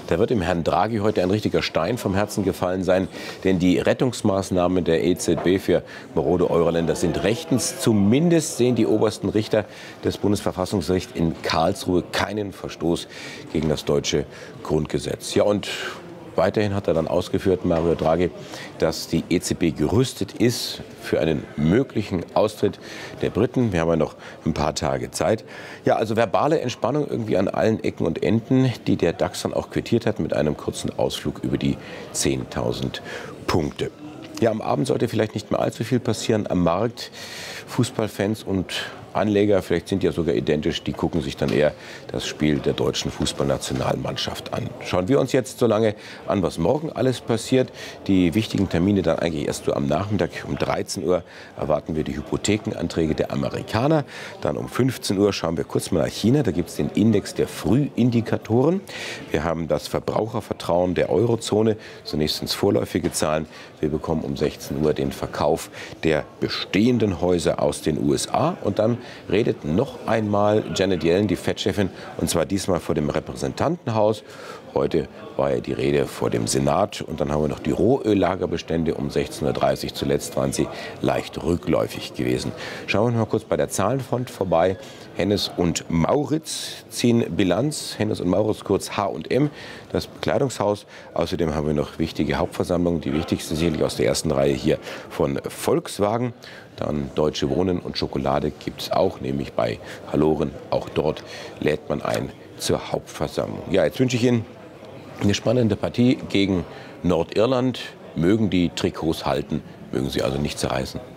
Da wird dem Herrn Draghi heute ein richtiger Stein vom Herzen gefallen sein, denn die Rettungsmaßnahmen der EZB für marode Euro-Länder sind rechtens. Zumindest sehen die obersten Richter des Bundesverfassungsgerichts in Karlsruhe keinen Verstoß gegen das deutsche Grundgesetz. Ja, und weiterhin hat er dann ausgeführt, Mario Draghi, dass die EZB gerüstet ist für einen möglichen Austritt der Briten. Wir haben ja noch ein paar Tage Zeit. Ja, also verbale Entspannung irgendwie an allen Ecken und Enden, die der DAX dann auch quittiert hat mit einem kurzen Ausflug über die 10.000 Punkte. Ja, am Abend sollte vielleicht nicht mehr allzu viel passieren am Markt. Fußballfans und Anleger, vielleicht sind die ja sogar identisch, die gucken sich dann eher das Spiel der deutschen Fußballnationalmannschaft an. Schauen wir uns jetzt so lange an, was morgen alles passiert. Die wichtigen Termine dann eigentlich erst so am Nachmittag. Um 13 Uhr erwarten wir die Hypothekenanträge der Amerikaner. Dann um 15 Uhr schauen wir kurz mal nach China. Da gibt es den Index der Frühindikatoren. Wir haben das Verbrauchervertrauen der Eurozone. Zunächst ins vorläufige Zahlen. Wir bekommen um 16 Uhr den Verkauf der bestehenden Häuser aus den USA. Und dann redet noch einmal Janet Yellen, die Fed-Chefin, und zwar diesmal vor dem Repräsentantenhaus. Heute war ja die Rede vor dem Senat. Und dann haben wir noch die Rohöllagerbestände um 16:30 Uhr. Zuletzt waren sie leicht rückläufig gewesen. Schauen wir mal kurz bei der Zahlenfront vorbei. Hennes und Mauritz ziehen Bilanz. Hennes und Mauritz, kurz H&M, das Bekleidungshaus. Außerdem haben wir noch wichtige Hauptversammlungen. Die wichtigste sicherlich aus der ersten Reihe hier von Volkswagen. Dann Deutsche Wohnen und Schokolade gibt es auch, nämlich bei Halloren. Auch dort lädt man ein zur Hauptversammlung. Ja, jetzt wünsche ich Ihnen eine spannende Partie gegen Nordirland. Mögen die Trikots halten, mögen sie also nicht zerreißen.